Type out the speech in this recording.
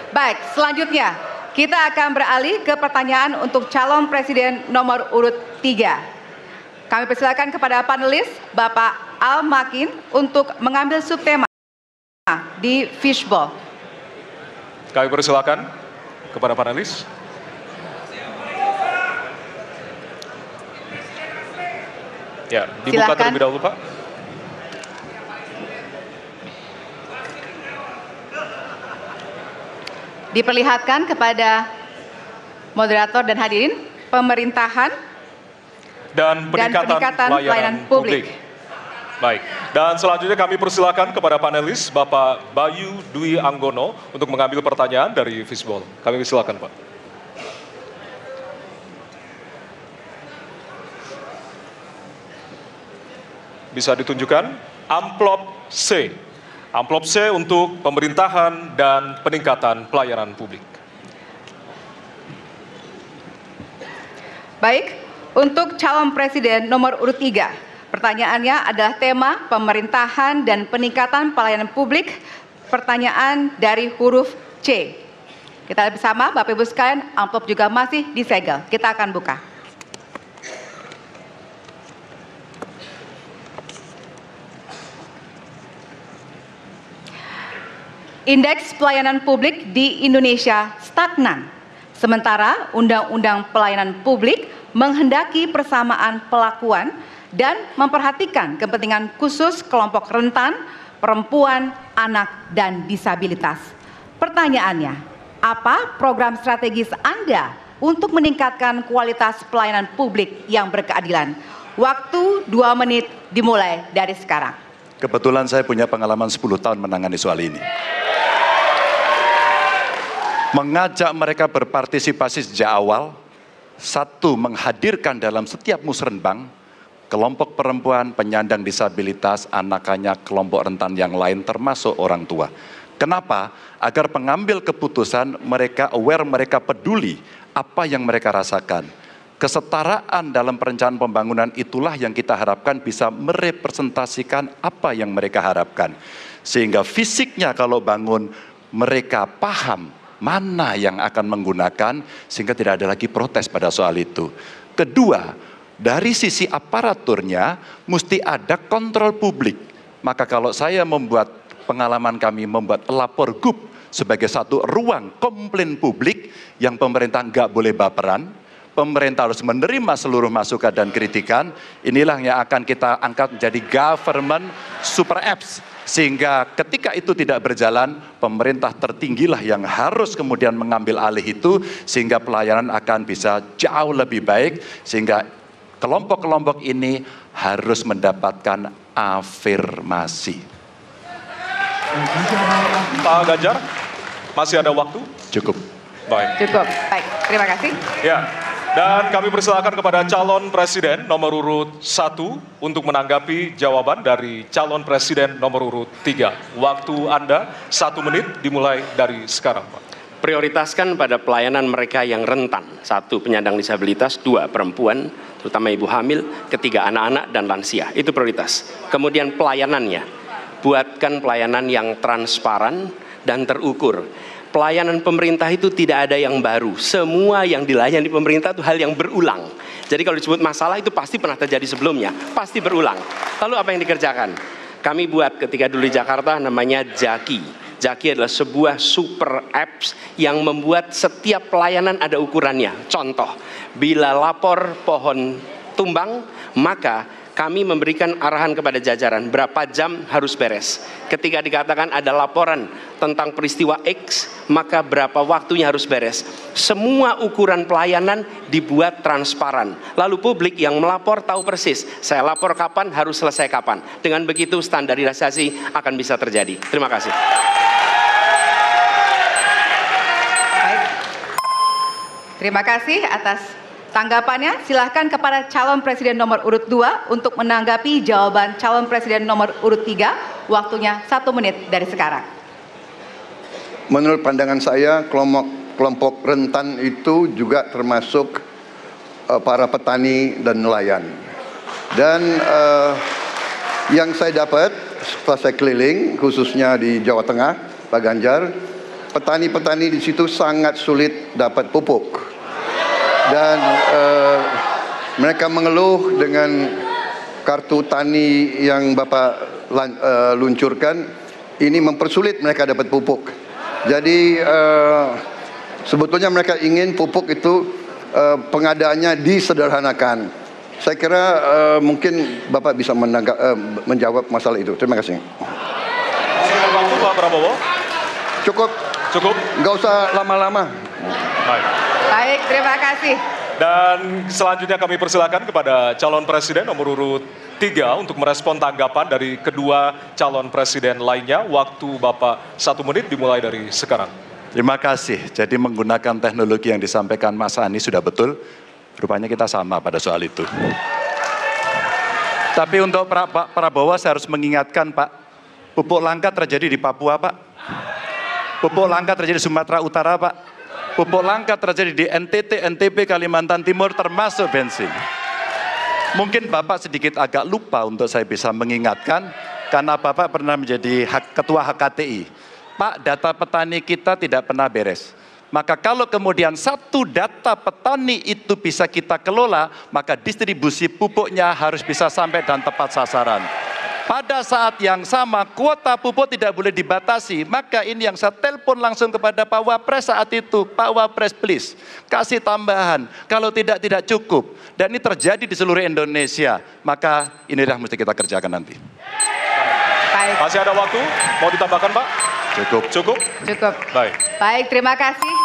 Baik, selanjutnya kita akan beralih ke pertanyaan untuk calon presiden nomor urut 3. Kami persilakan kepada panelis Bapak Al Makin untuk mengambil subtema di fishbowl. Kami persilakan kepada panelis. Ya, dibuka terlebih dahulu, Pak. Diperlihatkan kepada moderator dan hadirin pemerintahan dan peningkatan pelayanan publik. Baik, dan selanjutnya kami persilakan kepada panelis Bapak Bayu Dwi Anggono untuk mengambil pertanyaan dari fishbowl. Kami persilakan, Pak. Bisa ditunjukkan amplop C. Amplop C untuk pemerintahan dan peningkatan pelayanan publik. Baik, untuk calon presiden nomor urut 3, pertanyaannya adalah tema pemerintahan dan peningkatan pelayanan publik, pertanyaan dari huruf C. Kita lihat bersama, Bapak Ibu sekalian, amplop juga masih disegel. Kita akan buka. Indeks pelayanan publik di Indonesia stagnan, sementara Undang-Undang Pelayanan Publik menghendaki persamaan perlakuan dan memperhatikan kepentingan khusus kelompok rentan, perempuan, anak, dan disabilitas. Pertanyaannya, apa program strategis Anda untuk meningkatkan kualitas pelayanan publik yang berkeadilan? Waktu 2 menit dimulai dari sekarang. Kebetulan saya punya pengalaman 10 tahun menangani soal ini. Mengajak mereka berpartisipasi sejak awal, satu, menghadirkan dalam setiap musrenbang kelompok perempuan, penyandang disabilitas, anak-anak, kelompok rentan yang lain termasuk orang tua. Kenapa? Agar pengambil keputusan mereka aware, mereka peduli apa yang mereka rasakan. Kesetaraan dalam perencanaan pembangunan itulah yang kita harapkan bisa merepresentasikan apa yang mereka harapkan. Sehingga fisiknya kalau bangun mereka paham mana yang akan menggunakan sehingga tidak ada lagi protes pada soal itu. Kedua, dari sisi aparaturnya mesti ada kontrol publik. Maka kalau saya membuat pengalaman kami membuat lapor gub sebagai satu ruang komplain publik yang pemerintah nggak boleh baperan, pemerintah harus menerima seluruh masukan dan kritikan, inilah yang akan kita angkat menjadi government super apps. Sehingga ketika itu tidak berjalan, pemerintah tertinggilah yang harus kemudian mengambil alih itu, sehingga pelayanan akan bisa jauh lebih baik, sehingga kelompok-kelompok ini harus mendapatkan afirmasi. Pak Ganjar, masih ada waktu? Cukup. Baik. Cukup, baik, terima kasih. Ya. Dan kami persilakan kepada calon presiden nomor urut 1 untuk menanggapi jawaban dari calon presiden nomor urut 3. Waktu Anda 1 menit dimulai dari sekarang, Pak. Prioritaskan pada pelayanan mereka yang rentan. 1, penyandang disabilitas. 2, perempuan, terutama ibu hamil. 3, anak-anak dan lansia. Itu prioritas. Kemudian pelayanannya. Buatkan pelayanan yang transparan dan terukur. Pelayanan pemerintah itu tidak ada yang baru. Semua yang dilayani pemerintah itu hal yang berulang. Jadi kalau disebut masalah itu pasti pernah terjadi sebelumnya. Pasti berulang. Lalu apa yang dikerjakan? Kami buat ketika dulu di Jakarta namanya Jaki. Jaki adalah sebuah super apps yang membuat setiap pelayanan ada ukurannya. Contoh, bila lapor pohon tumbang, maka kami memberikan arahan kepada jajaran berapa jam harus beres. Ketika dikatakan ada laporan tentang peristiwa X, maka berapa waktunya harus beres. Semua ukuran pelayanan dibuat transparan. Lalu publik yang melapor tahu persis, saya lapor kapan, harus selesai kapan. Dengan begitu standarisasi akan bisa terjadi. Terima kasih. Baik. Terima kasih atas tanggapannya. Silahkan kepada calon presiden nomor urut 2 untuk menanggapi jawaban calon presiden nomor urut 3. Waktunya 1 menit dari sekarang. Menurut pandangan saya, kelompok rentan itu juga termasuk para petani dan nelayan. Dan yang saya dapat setelah saya keliling, khususnya di Jawa Tengah, Pak Ganjar, petani-petani di situ sangat sulit dapat pupuk. Dan mereka mengeluh dengan kartu tani yang Bapak luncurkan, ini mempersulit mereka dapat pupuk. Jadi sebetulnya mereka ingin pupuk itu pengadaannya disederhanakan. Saya kira mungkin Bapak bisa menjawab masalah itu. Terima kasih. Waktu Pak Prabowo. Cukup. Cukup. Nggak usah lama-lama. Baik. Baik, terima kasih. Dan selanjutnya kami persilakan kepada calon presiden nomor urut 3 untuk merespon tanggapan dari kedua calon presiden lainnya. Waktu Bapak 1 menit dimulai dari sekarang. Terima kasih. Jadi menggunakan teknologi yang disampaikan Mas Ani sudah betul. Rupanya kita sama pada soal itu. Tapi untuk Pak Prabowo saya harus mengingatkan Pak, pupuk langka terjadi di Papua Pak. Pupuk langka terjadi di Sumatera Utara Pak. Pupuk langka terjadi di NTT, NTB, Kalimantan Timur termasuk bensin. Mungkin Bapak sedikit agak lupa untuk saya bisa mengingatkan karena Bapak pernah menjadi ketua HKTI. Pak, data petani kita tidak pernah beres. Maka kalau kemudian satu data petani itu bisa kita kelola, maka distribusi pupuknya harus bisa sampai dan tepat sasaran. Pada saat yang sama, kuota pupuk tidak boleh dibatasi. Maka ini yang saya telepon langsung kepada Pak Wapres saat itu. Pak Wapres, please, kasih tambahan. Kalau tidak cukup. Dan ini terjadi di seluruh Indonesia. Maka inilah mesti kita kerjakan nanti. Baik. Masih ada waktu? Mau ditambahkan Pak? Cukup. Cukup? Cukup. Baik. Baik, terima kasih.